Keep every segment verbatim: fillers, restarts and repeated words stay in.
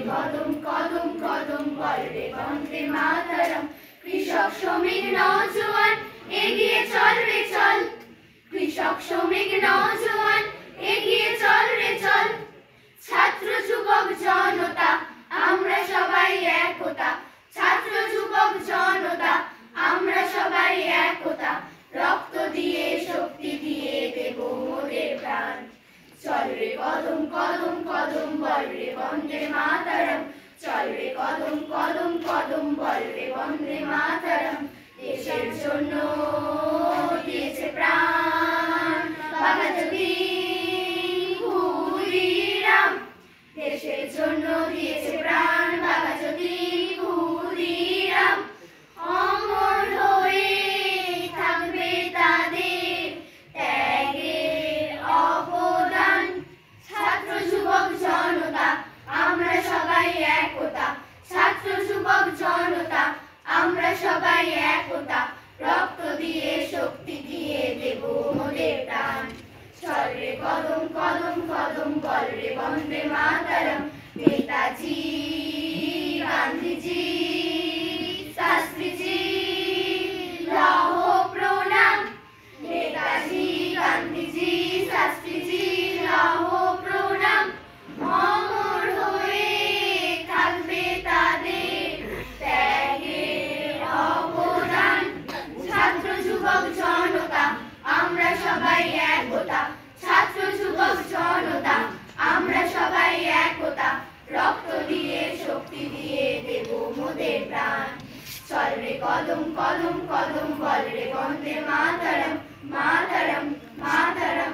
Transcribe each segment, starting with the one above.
কদম কদম কদম বলরে বন্দে মাতরম। কৃষক শ্রমিক নওজোয়ান এগিয়ে চল রে চল, কৃষক শ্রমিক নওজোয়ান এগিয়ে চল রে চল। ছাত্র যুবক জনতা আমরা সবাই একতা, ছাত্র যুবক জনতা আমরা সবাই একতা। রক্ত দিয়ে শক্তি দিয়ে দেব মোদের প্রাণ। চল রে কদম কদম কদম বল রে বন্দে মাতরম। চল রে কদম কদম কদম বল রে বন্দে মাতরম। দেশের জন্য দিয়েছে প্রাণ বাঘা যতীন ক্ষুদিরাম, দেশের জন্য দিয়েছে প্রাণ বাঘা যতীন ক্ষুদিরাম। অমর হয়ে থাকবে তাদের ত্যাগের অবদান। ছাত্র যুবক জনতা আমরা সবাই একতা, ছাত্র যুবক জনতা আমরা সবাই একতা। রক্ত দিয়ে শক্তি দিয়ে দেব মোদের প্রাণ। চল রে কদম কদম কদম বল রে বন্দে মাতরম। নেতাজি গান্ধীজি শাস্ত্রীজি লহ প্রণাম, নেতাজি গান্ধীজি শাস্ত্রীজি লহ প্রণাম। অমর হয়ে থাকবে তাদের ত্যাগের অবদান। ছাত্র যুবক জনতা আমরা সবাই একতা, ছাত্র যুবক জনতা আমরা সবাই একতা। রক্ত দিয়ে শক্তি দিয়ে দেব মোদের প্রাণ। চল রে কদম কদম কদম বল রে বন্দে মাতরম মাতরম মাতরম।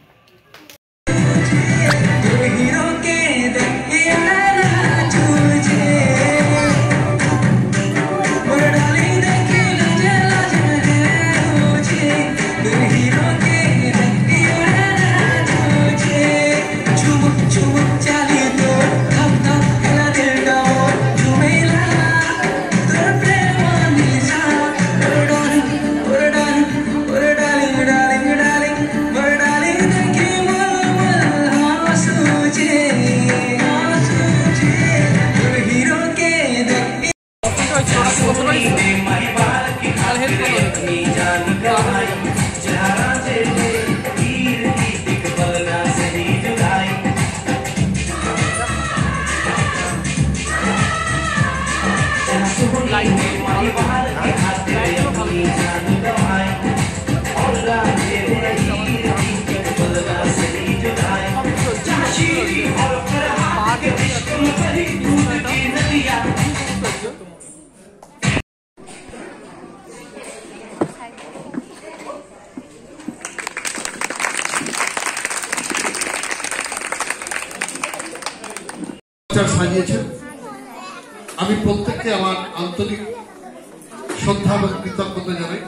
সাজিয়েছেন আমি প্রত্যেককে আমার আন্তরিক শ্রদ্ধা এবং কৃতজ্ঞতা জানাই।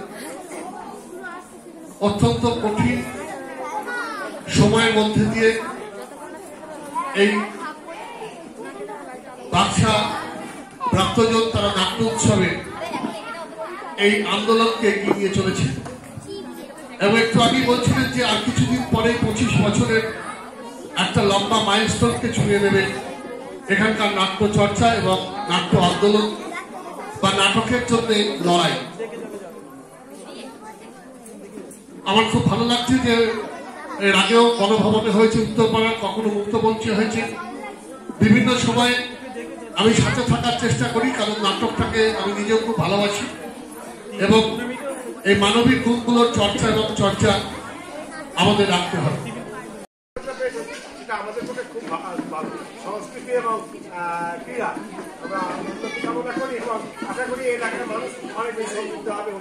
অত্যন্ত কঠিন সময়ের মধ্যে দিয়ে এই বাক্সা প্রাপ্তজন তারা নাট্য উৎসবে এই আন্দোলনকে এগিয়ে নিয়ে চলেছে এবং একটু আগে বলছিলেন যে আর কিছুদিন পরে পঁচিশ বছরের একটা লম্বা মাইলস্টোনকে ছুঁয়ে নেবে এখানকার নাট্য চর্চা এবং নাট্য আন্দোলন বা নাটকের জন্য লড়াই। আমার খুব ভালো লাগছে যে এর আগেও গণভবনে হয়েছে, উত্তরপাড়ার কখনো মুক্ত মঞ্চে হয়েছে। বিভিন্ন সময়ে আমি সাথে থাকার চেষ্টা করি, কারণ নাটকটাকে আমি নিজেও খুব ভালোবাসি এবং এই মানবিক গুণগুলোর চর্চা এবং চর্চা আমাদের রাখতে হবে। আমাদের পক্ষে খুব সংস্কৃতি এবং ক্রীড়া আমরা উন্নতি কামনা করি এবং আশা করি এই এলাকার মানুষ অনেক বেশি সমৃদ্ধ হবে।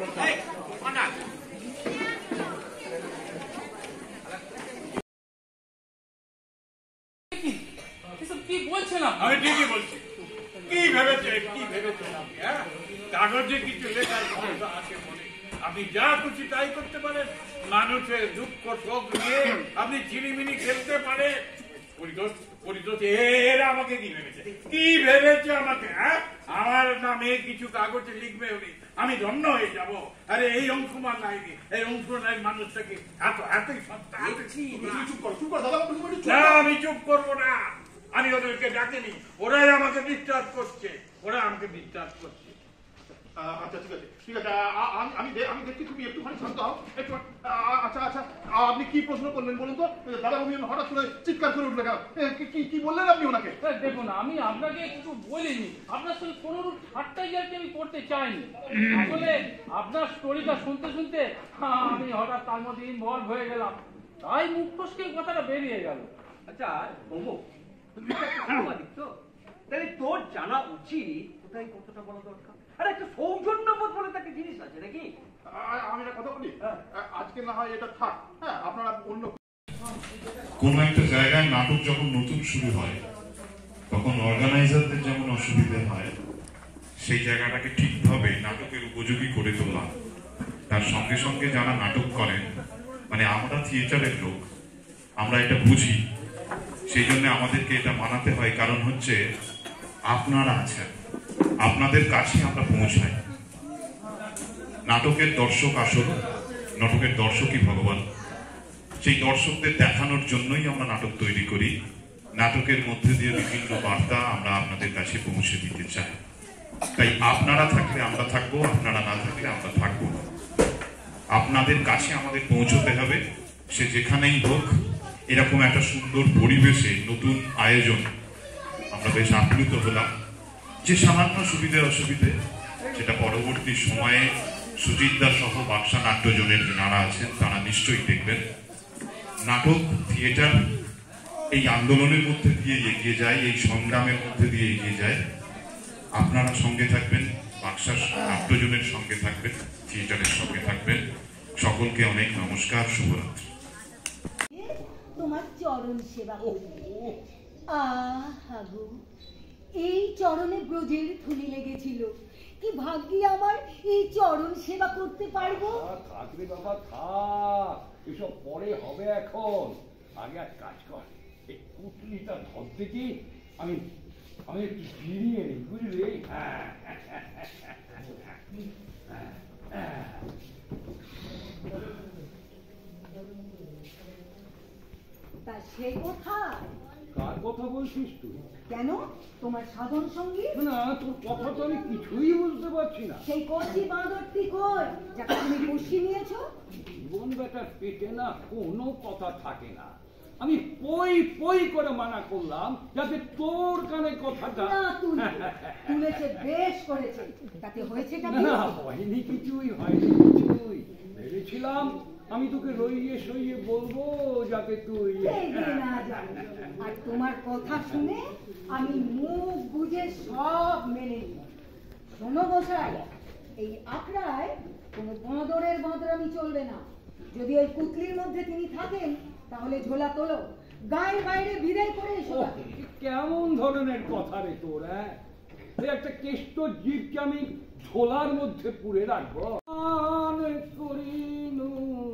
কি বলছিলাম আমি ঠিকই বলছি। কি ভেবেছে কি ভেবেছিলাম কাগজে কিছু লেখার ক্ষমতা আছে মনে, আপনি যা খুশি তাই করতে পারেন। মানুষের দুঃখ শোক নিয়ে আপনি চিনিমিনি খেলতে পারেন। এরা আমাকে কি ভেবেছে কি ভেবেছে আমাকে হ্যাঁ আমার নামে কিছু কাগজে লিখবে উনি, আমি ধন্য হয়ে যাব। আরে এই অংশমান নাইনি, এই অংশমান মানুষটাকে এত এতই সত্তা। আমি চুপ করবো না, আমি ওদেরকে ডাকিনি, ওরাই আমাকে ডিস্টার্ব করছে, ওরা আমাকে ডিস্টার্ব করছে। আচ্ছা ঠিক আছে ঠিক আছে আমি আমি আমি দেখছি তুমি একটুখানি শান্ত হও একটু। আচ্ছা আচ্ছা আপনি কি প্রশ্ন করলেন বলুন তো? দাদা আমি হঠাৎ করে চিৎকার করে উঠলে কি কি বললেন আপনি ওনাকে? দেখুন, আমি আপনাকে একটু বলিনি, আপনার সঙ্গে কোনোরূপ ঠাট্টাই আর কি আমি করতে চাইনি। আসলে আপনার স্টোরিটা শুনতে শুনতে আমি হঠাৎ তার মধ্যে ইনভলভ হয়ে গেলাম, তাই মুখ ফসকে কথাটা বেরিয়ে গেল। আচ্ছা বাবু, তুমি একটা সাংবাদিক তো, তাহলে তোর জানা উচিত কোথায় কতটা বলা দরকার। আর একটা সৌজন্যবোধ বলে একটা জিনিস আছে নাকি? আমি একটা কথা বলি, আজকে না হয় এটা থাক, হ্যাঁ আপনারা অন্য কোন একটা জায়গায় নাটক যখন নতুন শুরু হয় তখন অর্গানাইজারদের যেমন অসুবিধা হয়, সেই জায়গাটাকে ঠিকভাবে নাটকের উপযোগী করে তোলা, তার সঙ্গে সঙ্গে যারা নাটক করেন, মানে আমরা থিয়েটারের লোক, আমরা এটা বুঝি, সেই জন্য আমাদেরকে এটা মানাতে হয়। কারণ হচ্ছে আপনারা আছেন, আপনাদের কাছে আমরা পৌঁছাই। নাটকের দর্শক আসল, নাটকের দর্শকই ভগবান। সেই দর্শকদের দেখানোর জন্যই আমরা নাটক তৈরি করি। নাটকের মধ্যে দিয়ে বিভিন্ন বার্তা আমরা আপনাদের কাছে পৌঁছে দিতে চাই। তাই আপনারা থাকলে আমরা থাকবো, আপনারা না থাকলে আমরা থাকবো। আপনাদের কাছে আমাদের পৌঁছতে হবে, সে যেখানেই হোক। এরকম একটা সুন্দর পরিবেশে নতুন আয়োজন, আমরা বেশ আপ্লুত হলাম। যে সামান্য সুবিধে অসুবিধে সেটা পরবর্তী সময়ে সুচিত্রা সহ বাক্সা নাট্যজনের যারা আছেন তারা নিশ্চয়ই দেখবেন। নাটক থিয়েটার এই আন্দোলনের মধ্যে দিয়ে এগিয়ে যায়, এই সংগ্রামের মধ্যে দিয়ে এগিয়ে যায়। আপনারা সঙ্গে থাকবেন, বাক্সা নাট্যজনের সঙ্গে থাকবেন, থিয়েটারের সঙ্গে থাকবেন। সকলকে অনেক নমস্কার, শুভরাত্রি। তোমার চরণ সেবা করবে। আহা গো, এই চরণে ব্রজের ধুলি লেগেছিল, কি ভাগ্যি আমার এই চরণ সেবা করতে পারবো। থাকলে বাবা থাক, এসব পরে হবে, এখন আগে এক কাজ কর, এই পুটলিটা ধরতে কি আমি আমি একটু ফিরিয়ে নিই, বুঝলি? তা সে কথা কার কথা বলছিস তুই? কেন, তোমার সাধন সঙ্গী? না, তোর কথা তো আমি কিছুই বুঝতে পারছি না। সেই কচি বাঁদরটি কই, যাকে তুমি বসিয়ে নিয়েছো? জীবন বেটার পেটে না কোনো কথা থাকে না। আমি পই পই করে মানা করলাম যাতে তোর কানে কথাটা না তুলে তুলেছে, বেশ করেছে। তাতে হয়েছেটা কি? না, হয়নি কিছুই, হয়নি কিছুই। ভেবেছিলাম আমি তোকে রইয়ে সইয়ে বলবো যাতে তুই না জানি। আর তোমার কথা শুনে আমি মুখ বুঝে সব মেনে নিই। শোনো গোসাই, এই আখড়ায় কোনো বাঁদরের বাঁদরামি চলবে না। যদি ওই পুতলির মধ্যে তিনি থাকেন তাহলে ঝোলা তোলো, গায়ের বাইরে বিদায় করে এসো। কেমন ধরনের কথা রে তোর? হ্যাঁ, একটা কেষ্ট জীবকে আমি ঝোলার মধ্যে পুরে রাখবো? করিনু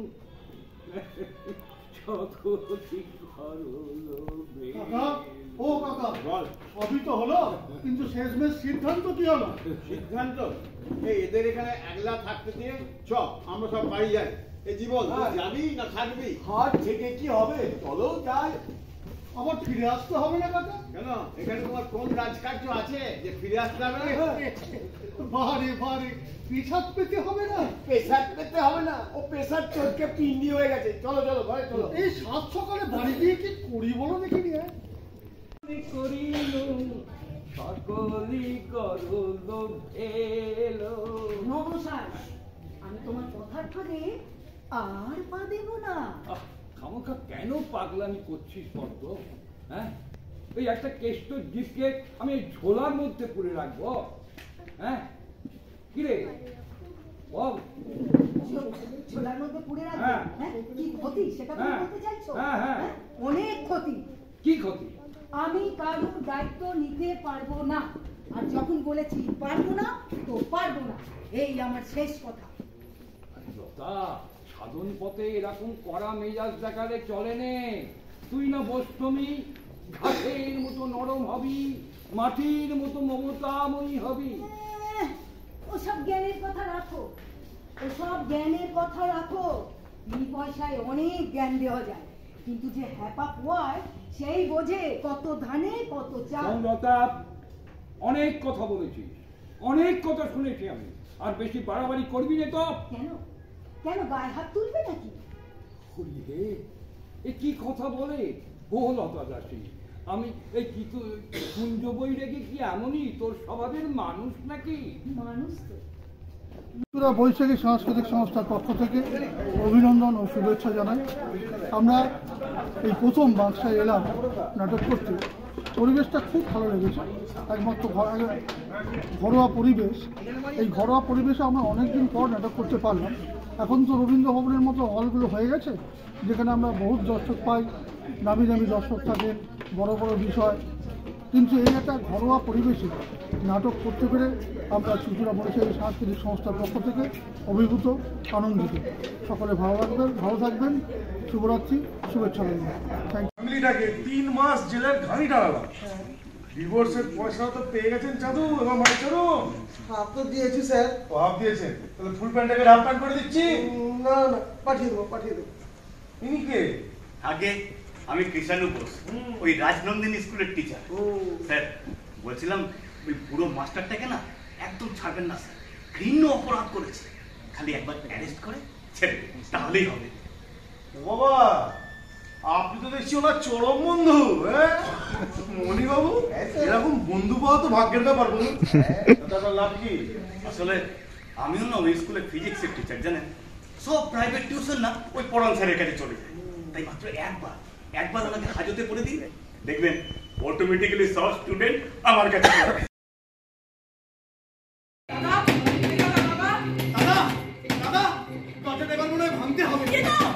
ও কাকা বল, সবই তো হলো, কিন্তু শেষমেশ সিদ্ধান্ত কি হলো? সিদ্ধান্ত এই এদের এখানে একলা থাকতে দিয়ে চ আমরা সব বাড়ি যাই। এই জীবন যাবি না থাকবি? হাট থেকে কি হবে, চলো যাই। আবার ফিরে আসতে হবে না কাকা? কেন, এখানে তোমার কোন রাজকার্য আছে যে ফিরে আসতে হবে? বারে বারে পেশাদ পেতে হবে না? পেশাদ পেতে হবে না, ও পেশাদ চোরকে পিন্ডি হয়ে গেছে। চলো চলো ঘরে চলো। এই সাত সকালে বাড়ি দিয়ে কি করি বলো দেখি নিয়ে করিনু সকলি করল এলো। নবসার, আমি তোমার কথার ফাঁদে আর পা দেব না। খামোখা কেন পাগলামি করছিস বলতো? হ্যাঁ, এই একটা কেষ্ট জীবকে আমি ঝোলার মধ্যে পুরে রাখবো? হ্যাঁ কিরে বল। ঝোলার মধ্যে পুরে রাখবো? হ্যাঁ, কি ক্ষতি সেটা তুমি বলতে চাইছো? হ্যাঁ হ্যাঁ, অনেক ক্ষতি। কি ক্ষতি? আমি কারোর দায়িত্ব নিতে পারবো না, আর যখন বলেছি পারবো না তো পারবো না, এই আমার শেষ কথা। সাধন পথে এরকম কড়া মেজাজ দেখালে চলে নে। তুই না বস্তমি ঘাসের মতো নরম হবি, মাটির মতো মমতাময়ী হবি। ওসব জ্ঞানের কথা রাখো, ওসব জ্ঞানের কথা রাখো। এই পয়সায় অনেক জ্ঞান দেওয়া যায়, কিন্তু যে হ্যাপা পোয়ায় সেই বোঝে কত ধানে কত চাল। লতা, অনেক কথা বলেছিস, অনেক কথা শুনেছি আমি, আর বেশি বাড়াবাড়ি করবি না তো। কেন কেন গায়ে হাত তুলবে নাকি? হরি রে, এ কি কথা বলে ও লতা দাসী? আমি এই কি কুঞ্জ বই রেখে কি এমনই তোর স্বভাবের মানুষ নাকি? মানুষ তো। ত্রিপুরা বৈশাখী সাংস্কৃতিক সংস্থার পক্ষ থেকে অভিনন্দন ও শুভেচ্ছা জানাই। আমরা এই প্রথম বাক্সায় এলাম নাটক করতে, পরিবেশটা খুব ভালো লেগেছে। একমাত্র ঘরোয়া পরিবেশ, এই ঘরোয়া পরিবেশে আমরা অনেকদিন পর নাটক করতে পারলাম। এখন তো রবীন্দ্র ভবনের মতো হলগুলো হয়ে গেছে, যেখানে আমরা বহুত দর্শক পাই, নামি দামি দর্শক থাকেন, বড় বড় বিষয়, কিন্তু এই একটা ঘরোয়া পরিবেশে নাটক করতে পেরে আমরা ত্রিপুরা বৈশাখী সাংস্কৃতিক সংস্থার পক্ষ থেকে অভিভূত, আনন্দিত। সকলে ভালো রাখবেন, ভালো থাকবেন। শুভরাত্রি, শুভেচ্ছা রইল। ফ্যামিলিটাকে তিন মাস জেলের ঘানি টানালাম, ডিভোর্সের পয়সা তো পেয়ে গেছেন চাদু এবং মায়ের চরণ। হাফ তো দিয়েছি স্যার। ও হাফ দিয়েছেন, তাহলে ফুল প্যান্টটাকে হাফ প্যান্ট করে দিচ্ছি। না না পাঠিয়ে দেবো পাঠিয়ে দেবো। ইনি কে? আগে আমি কৃষাণু বোস, ওই রাজনন্দিনী স্কুলের টিচার। স্যার বলছিলাম ওই পুরো মাস্টারটাকে না একদম ছাড়বেন না স্যার, ঘৃণ্য অপরাধ করেছে, খালি একবার অ্যারেস্ট করে ছেড়ে তাহলেই হবে। ও বাবা, আপনি তো দেখছি ওনার চরম বন্ধু। হ্যাঁ মণিবাবু, এরকম বন্ধু পাওয়া তো ভাগ্যের ব্যাপার। বলুন তার লাভ কি? আসলে আমিও না ওই স্কুলে ফিজিক্সের টিচার, জানেন, সব প্রাইভেট টিউশন না ওই পড়ান স্যারের কাছে চলে যায়। তাই মাত্র একবার একবার ওনাকে হাজতে পড়ে দিন, দেখবেন অটোমেটিক্যালি সব স্টুডেন্ট আমার কাছে আসবে। ভাঙতে হবে।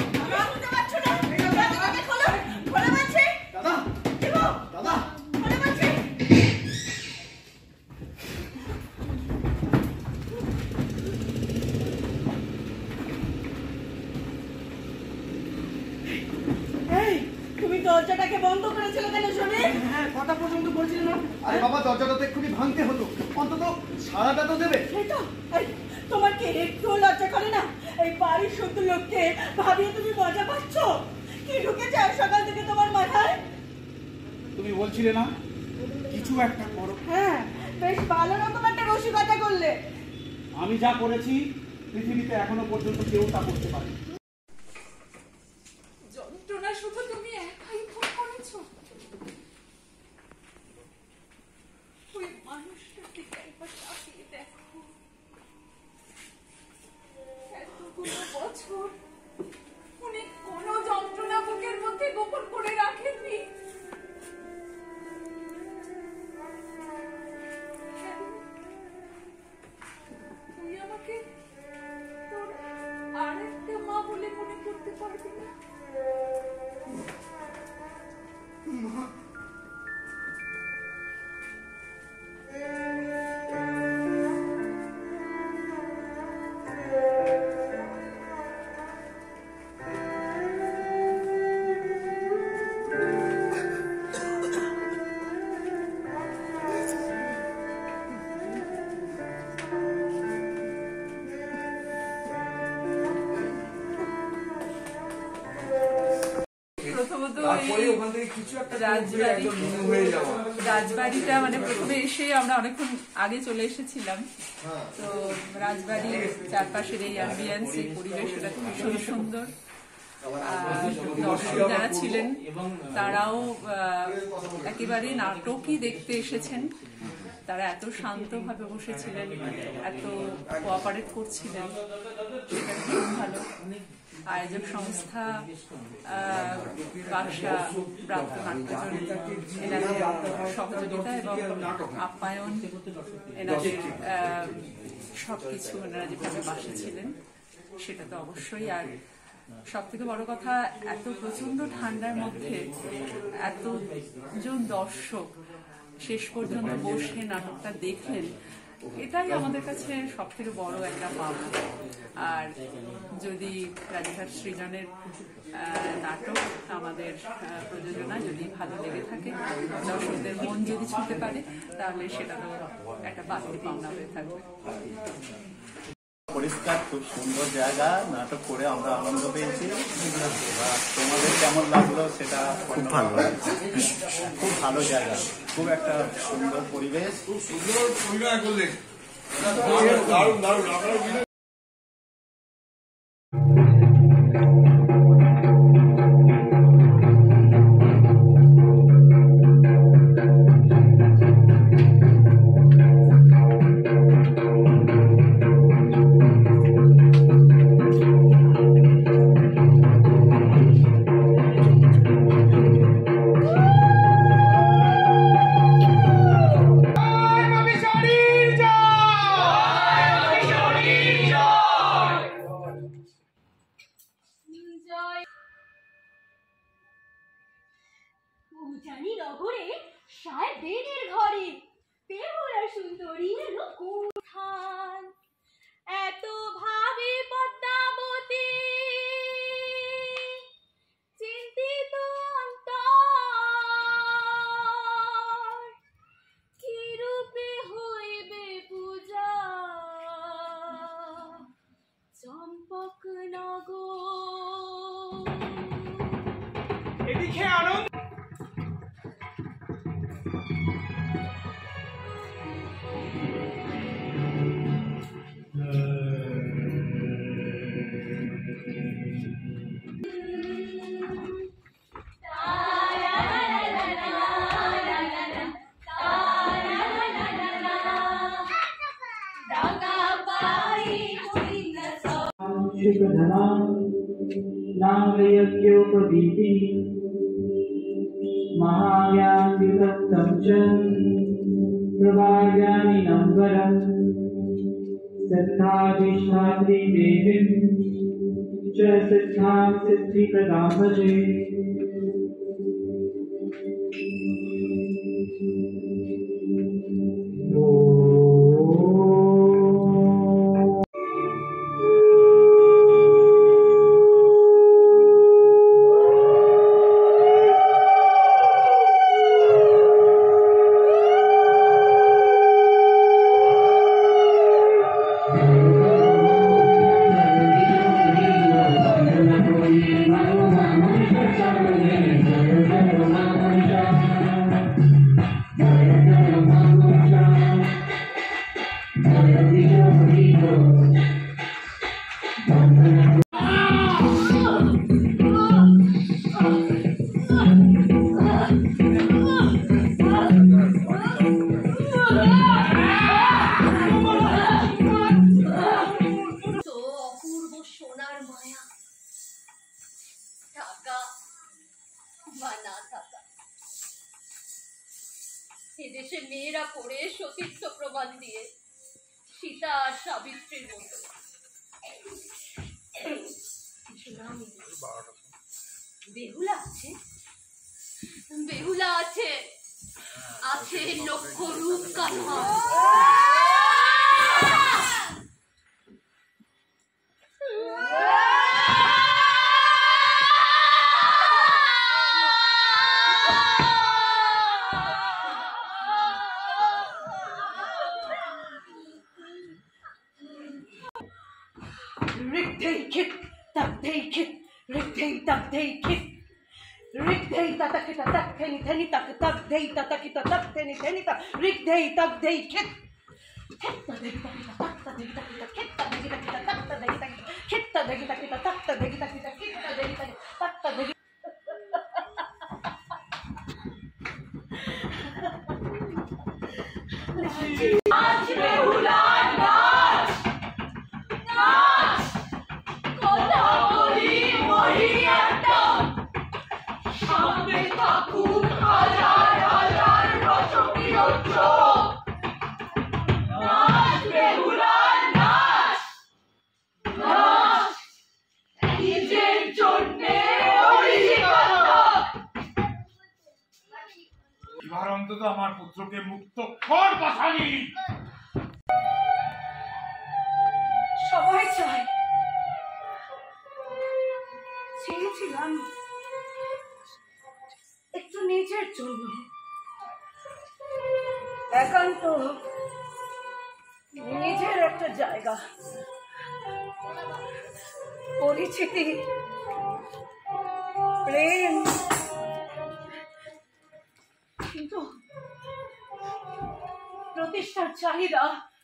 দরজাটাকে বন্ধ করেছিল কেন শুনি? হ্যাঁ, কটা পর্যন্ত বলছিল না? আরে বাবা, দরজাটা তো এক্ষুনি ভাঙতে হতো, অন্তত সারাটা তো দেবে। তোমার কি একটু লজ্জা করে না? এই বাড়ির শুদ্ধ লোককে ভাবিয়ে তুমি মজা পাচ্ছ? কি ঢুকেছে আর সকাল থেকে তোমার মাথায়? তুমি বলছিলে না কিছু একটা করো? হ্যাঁ, বেশ ভালো রকম একটা রসিকতা করলে। আমি যা করেছি পৃথিবীতে এখনো পর্যন্ত কেউ তা করতে পারে। যন্ত্রণা শুধু তুমি একাই ভোগ করেছো। ওই মানুষটাকে একবার তাকিয়ে দেখো, এতগুলো বছর উনি কোনো যন্ত্রণা বুকের মধ্যে গোপন করে রাখেননি। তুই আমাকে তোর আরেকটা মা বলে মনে করতে পারবি না? মা, রাজবাড়িটা মানে প্রথমে এসে আমরা অনেকক্ষণ আগে চলে এসেছিলাম, তো রাজবাড়ির চারপাশের এই অ্যাম্বিয়েন্স, এই পরিবেশ, এটা ভীষণ সুন্দর। দর্শক যারা ছিলেন তারাও একেবারে নাটকই দেখতে এসেছেন, তারা এত শান্তভাবে বসেছিলেন, এত কোঅপারেট করছিলেন, সেটা খুব ভালো। আয়োজক সংস্থা বাক্সা প্রাপ্ত নাট্যজন, এনাদের সহযোগিতা এবং আপ্যায়ন, এনাদের সবকিছু এনারা যেভাবে বাসে ছিলেন সেটা তো অবশ্যই। আর সব থেকে বড় কথা, এত প্রচন্ড ঠান্ডার মধ্যে এতজন দর্শক শেষ পর্যন্ত বসে নাটকটা দেখলেন, এটাই আমাদের কাছে সব থেকে বড় একটা পাওনা। আর যদি রাজীবহাট সৃজনের নাটক আমাদের প্রযোজনা যদি ভালো লেগে থাকে, দর্শকদের মন যদি ছুঁতে পারে, তাহলে সেটা তো একটা বাড়তি পাওনা হয়ে থাকবে। পরিষ্কার, খুব সুন্দর জায়গা, নাটক করে আমরা আনন্দ পেয়েছি। তোমাদেরকে কেমন লাগলো সেটা খুব ভালো খুব ভালো জায়গা, খুব একটা সুন্দর পরিবেশ, খুব সুন্দর পরিবেশ করলেন। দারুণ দারুণ আপনারা জানি নগরে সায় বেদের ঘরে বেহুলা সুন্দরীর কোঠান এত ভাবে পদ্মাবতী চিন্তিত অন্তর কি রূপে হইবে পূজা চম্পক নগর। এদিকে আনন্দ नागयज्ञोपवीति महाव्याधिदत्तं च प्रभाव्यानि नम्बरं सिद्धाधिष्ठात्री देवीं च सिद्धां सिद्धिप्रदां भजे। এদেশে মেয়েরা পড়ে সতীত্ব প্রমাণ দিয়ে সীতা আর সাবিত্রীর মতো বেহুলা আছে, বেহুলা আছে, আছে লক্ষ রূপ কাঠা। Rick-day-kit, duck-day-kit, rick-day-duck-day-kit. Rick-day-duck-day-duck-day-duck-day-duck-day-duck-day-duck-day-duck, rick-day-duck-day-kit. নাচ বেহুলা নাচ, নাচ কথা বলি মহিয়াট্টম, সামনে থাকুক হাজার হাজার রসকিয় চোখ। নাচ বেহুলা নাচ, নাচ নিজের জন্যে এবার অন্তত আমার পুত্রকে মুক্ত কর পাশানি। সবাই চায়, চেয়েছিলাম একটু নিজের জন্য একান্ত নিজের একটা জায়গা, পরিচিতি, প্রেম, কিন্তু প্রতিষ্ঠার চাহিদা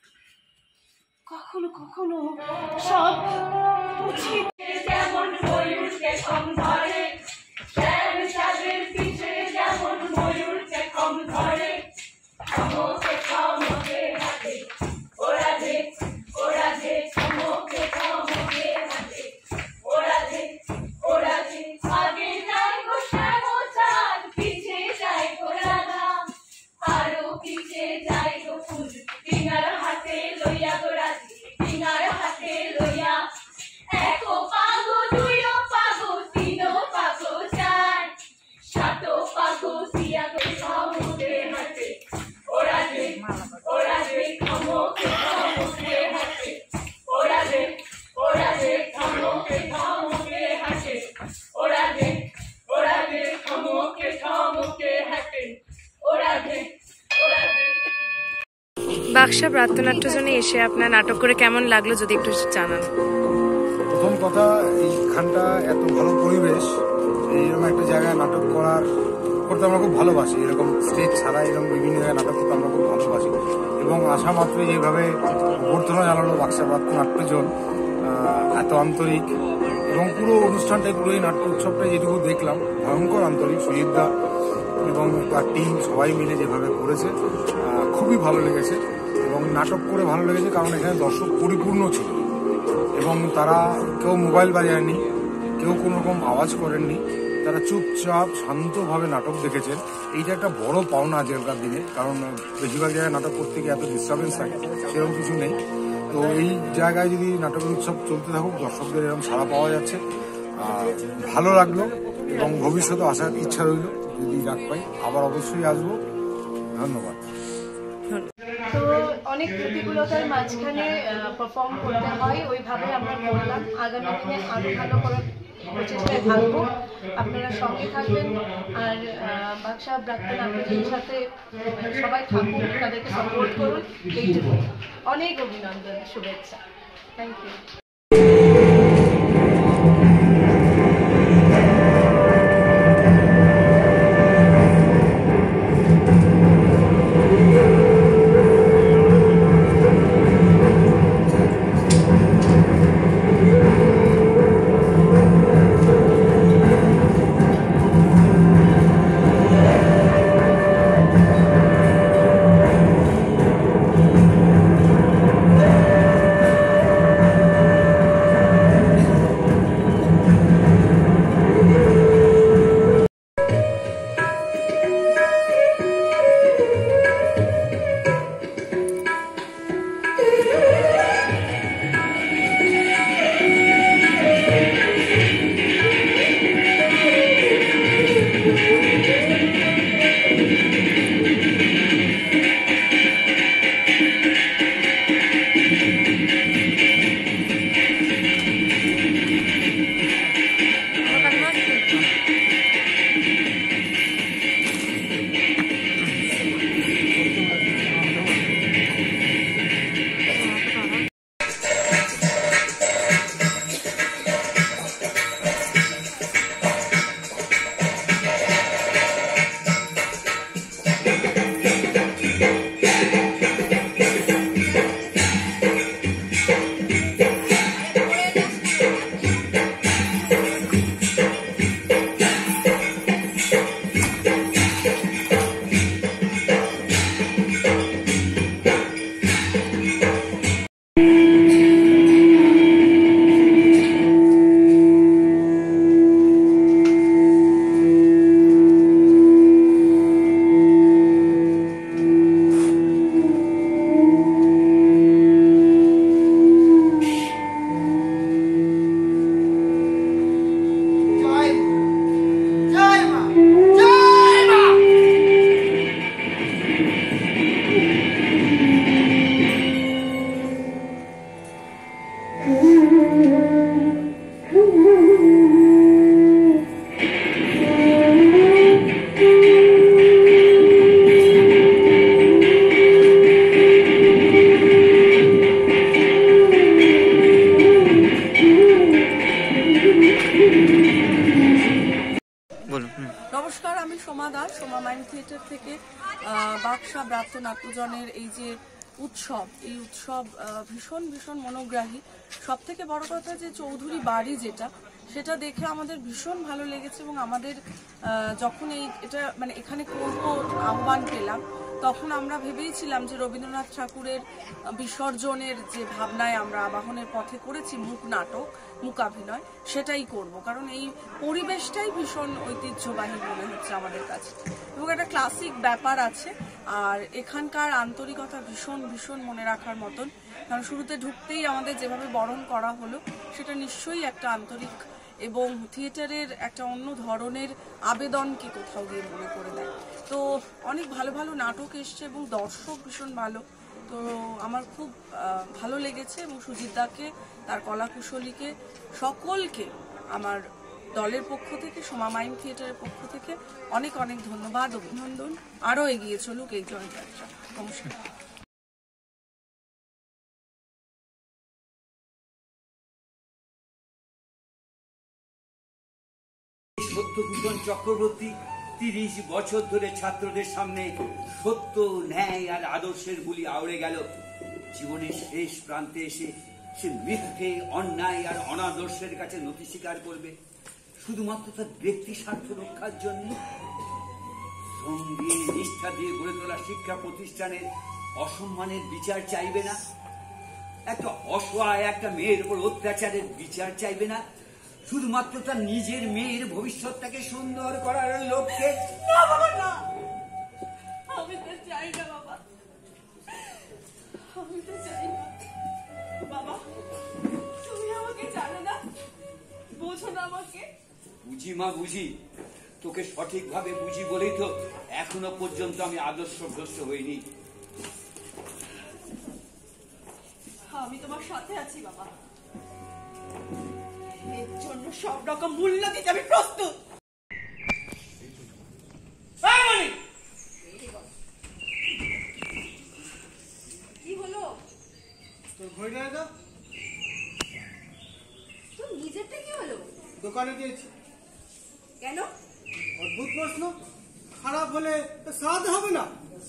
কখনো কখনো সব মুছে যেমন ময়ূরকে কম ধরে, শ্যাম চাঁদের পিছে যেমন ময়ূরকে কম ধরে, চমকে চমকে হাতে ওরা যে ওরা যে চমকে চমকে হাতে ওরা যে ওরা যে আগে যায় গো শ্যাম চাঁদ, পিছে যায় গো রাধা, আরো পিছে যায় গো ফুল ডিঙার হাতে লইয়া গো রাধি, ডিঙার হাতে লইয়া একো পাগো দুইও পাগো তিনও পাগো চার, সাতও পাগো দিয়া গো চমকে হাতে ওরা যে ওরা যে চমকে চমকে হাতে ওরা যে ওরা যে চমকে চমকে হাতে ওরা যে ওরা যে চমকে চমকে হাতে ওরা যে ওরা যে। বাক্সা প্রাত্যনাট্যজনে এসে আপনার নাটক করে কেমন লাগলো যদি একটু জানান। প্রথম কথা, এইখানটা এত ভালো পরিবেশ, এইরকম একটা জায়গায় নাটক করার করতে আমরা খুব ভালোবাসি। এরকম স্টেজ ছাড়া এরকম বিভিন্ন জায়গায় নাটক করতে আমরা খুব ভালোবাসি এবং আসা মাত্রই যেভাবে অভ্যর্থনা জানালো বাক্সা প্রাত্যনাট্যজন, এত আন্তরিক এবং পুরো অনুষ্ঠানটাই পুরো এই নাট্য উৎসবটাই যেটুকু দেখলাম ভয়ঙ্কর আন্তরিক। সুজিতদা এবং তার টিম সবাই মিলে যেভাবে করেছে খুবই ভালো লেগেছে এবং নাটক করে ভালো লেগেছে কারণ এখানে দর্শক পরিপূর্ণ ছিল এবং তারা কেউ মোবাইল বাজায়নি, কেউ কোনো রকম আওয়াজ করেননি, তারা চুপচাপ শান্তভাবে নাটক দেখেছেন। এইটা একটা বড় পাওনা আজকালকার দিনে, কারণ বেশিরভাগ জায়গায় নাটক করতে গিয়ে এত ডিস্টার্বেন্স থাকে, সেরকম কিছু নেই। তো এই জায়গায় যদি নাটকের উৎসব চলতে থাকুক, দর্শকদের এরকম সাড়া পাওয়া যাচ্ছে, ভালো লাগলো এবং ভবিষ্যতে আসার ইচ্ছা রইল। যদি ডাক পাই আবার অবশ্যই আসবো। ধন্যবাদ। তো অনেক প্রতিকূলতার মাঝখানে পারফর্ম করতে হয়, ওইভাবে আমরা করলাম। আগামী দিনে আরো ভালো করার প্রচেষ্টায় থাকবো, আপনারা সঙ্গে থাকবেন আর বাক্সা প্রাত্যনাট্যজনের সাথে সবাই থাকুন, তাদেরকে সাপোর্ট করুন। এইটুকু, অনেক অভিনন্দন, শুভেচ্ছা, থ্যাংক ইউ। নমস্কার, আমি সোমা দাস, সোমা মাইন্ড থিয়েটার থেকে। বাক্সা ব্রাত্য নাট্যজনের এই যে উৎসব, এই উৎসব ভীষণ ভীষণ মনোগ্রাহী। সব থেকে বড় কথা যে চৌধুরী বাড়ি যেটা, সেটা দেখে আমাদের ভীষণ ভালো লেগেছে এবং আমাদের যখন এই এটা মানে এখানে করবো আহ্বান পেলাম, তখন আমরা ভেবেইছিলাম যে রবীন্দ্রনাথ ঠাকুরের বিসর্জনের যে ভাবনায় আমরা আবাহনের পথে করেছি মুখ নাটক, মূকাভিনয়, সেটাই করব, কারণ এই পরিবেশটাই ভীষণ ঐতিহ্যবাহী মনে হচ্ছে আমাদের কাছে এবং একটা ক্লাসিক ব্যাপার আছে। আর এখানকার আন্তরিকতা ভীষণ ভীষণ মনে রাখার মতন, কারণ শুরুতে ঢুকতেই আমাদের যেভাবে বরণ করা হলো সেটা নিশ্চয়ই একটা আন্তরিক এবং থিয়েটারের একটা অন্য ধরনের আবেদনকে কোথাও গিয়ে মনে করে দেয়। তো অনেক ভালো ভালো নাটক এসছে এবং দর্শক ভীষণ ভালো, তো আমার খুব ভালো লেগেছে এবং সুজিত দাকে, তার কলাকুশলীকে, সকলকে আমার দলের পক্ষ থেকে, সোমা মাইন্ড থিয়েটারের পক্ষ থেকে অনেক অনেক ধন্যবাদ, অভিনন্দন। আরও এগিয়ে চলুক এই জয়যাত্রা। নমস্কার। সত্যভূষণ চক্রবর্তী তিরিশ বছর ধরে ছাত্রদের সামনে সত্য, ন্যায় আর আদর্শের বুলি আওড়ে গেল। জীবনের শেষ প্রান্তে এসে সে মিথ্যে, অন্যায় আর অনাদর্শের কাছে নতি স্বীকার করবে শুধুমাত্র তার ব্যক্তি স্বার্থ রক্ষার জন্য। শ্রম দিয়ে, নিষ্ঠা দিয়ে গড়ে তোলা শিক্ষা প্রতিষ্ঠানের অসম্মানের বিচার চাইবে না, একটা অসহায় একটা মেয়ের উপর অত্যাচারের বিচার চাইবে না, শুধুমাত্র তার নিজের মেয়ের ভবিষ্যৎটাকে সুন্দর করার লক্ষ্যে। না বাবা, না, আমি তো চাই না বাবা, আমি তো চাই না বাবা। তুমি আমাকে জানো না, বোঝো না আমাকে। বুঝি মা, বুঝি, তোকে সঠিকভাবে বুঝি বলেই তো এখনো পর্যন্ত আমি আদর্শগ্রস্ত হইনি। আমি তোমার সাথে আছি বাবা, এর জন্য সব রকম মূল্য দিতে আমি প্রস্তুত। কি হলো তোর ঘড়িটা দাও। তোর নিজেরটা কি হলো? দোকানে দিয়েছি। কেন? অদ্ভুত প্রশ্ন। খারাপ হলে স্বাদ হবে না?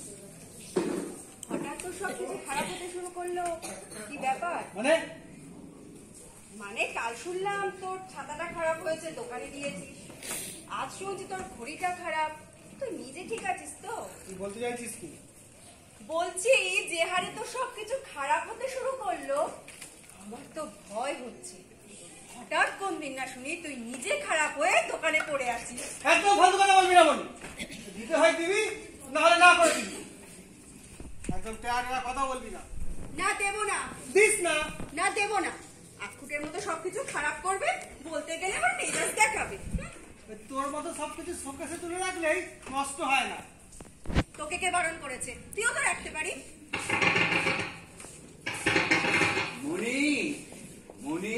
হঠাৎ তো সব কিছু খারাপ হতে শুরু করলো, কি ব্যাপার? মানে মানে কাল শুনলাম তোর ছাতাটা খারাপ হয়েছে, দোকানে দিয়েছিস। আজ শুনছি তোর ঘড়িটা খারাপ। তুই নিজে ঠিক আছিস তো? তুই বলতে চাইছিস কি? বলছি যে হারে তো সবকিছু খারাপ হতে শুরু করলো, আমার তো ভয় হচ্ছে। হঠাৎ কোন দিন না শুনি তুই নিজে খারাপ হয়ে দোকানে পড়ে আসিস। একদম ফালতু কথা বলবি না বলি। দিতে হয় দিবি, না হলে না করে দিবি। একদম টেরা কথা বলবি না। না দেবো না। দিস না। না দেবো না। আখুটের মতো সবকিছু খারাপ করবে, বলতে গেলে আবার মেজাজ দেখাবে। তোর মতো সবকিছু শোকেসে তুলে রাখলেই নষ্ট হয় না। তোকে কে বারণ করেছে? তুইও তো রাখতে পারিস। মনি, মনি,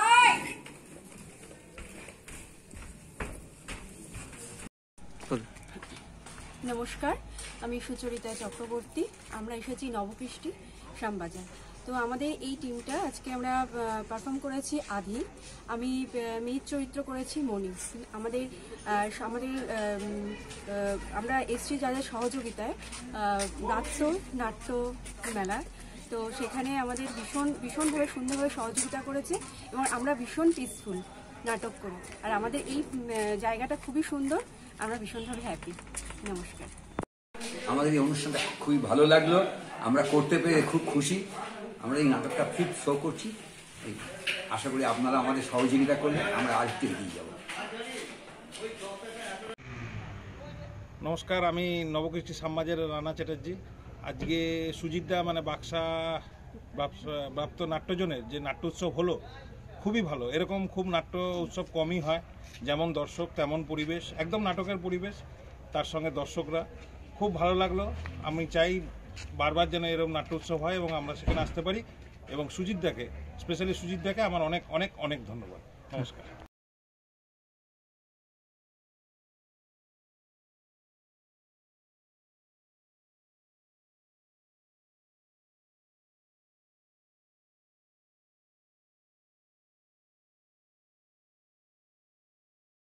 নমস্কার, আমি সুচরিতা চক্রবর্তী। আমরা এসেছি নবকৃষ্টি শ্যামবাজার। তো আমাদের এই টিমটা আজকে আমরা পারফর্ম করেছি আধি। আমি মেয়ের চরিত্র করেছি মনি। আমাদের আমাদের আমরা এসছি যাদের সহযোগিতায় রাজ্য নাট্য মেলা, তো সেখানে আমাদের ভীষণ ভীষণভাবে সুন্দরভাবে সহযোগিতা করেছে এবং আমরা ভীষণ পিসফুল নাটক করি। আর আমাদের এই জায়গাটা খুবই সুন্দর, আমরা ভীষণভাবে হ্যাপি। নমস্কার। আমাদের এই অনুষ্ঠানটা খুবই ভালো লাগলো, আমরা করতে পেরে খুব খুশি। আমরা এই নাটকটা ফিফথ শো করছি, আশা করি আপনারা আমাদের সহযোগিতা করলে আমরা আজকে এগিয়ে যাব। নমস্কার, আমি নবকৃষ্টি শ্যামবাজারের রানা চ্যাটার্জি। আজকে সুজিতদা মানে বাক্সা প্রাপ্ত নাট্যজনের যে নাট্য উৎসব হলো, খুবই ভালো। এরকম খুব নাট্য উৎসব কমই হয়, যেমন দর্শক তেমন পরিবেশ, একদম নাটকের পরিবেশ, তার সঙ্গে দর্শকরা। খুব ভালো লাগলো। আমি চাই বারবার যেন এরকম নাট্য উৎসব হয় এবং আমরা সেখানে আসতে পারি। এবং সুজিতদাকে, স্পেশালি সুজিতদাকে আমার অনেক অনেক অনেক ধন্যবাদ। নমস্কার।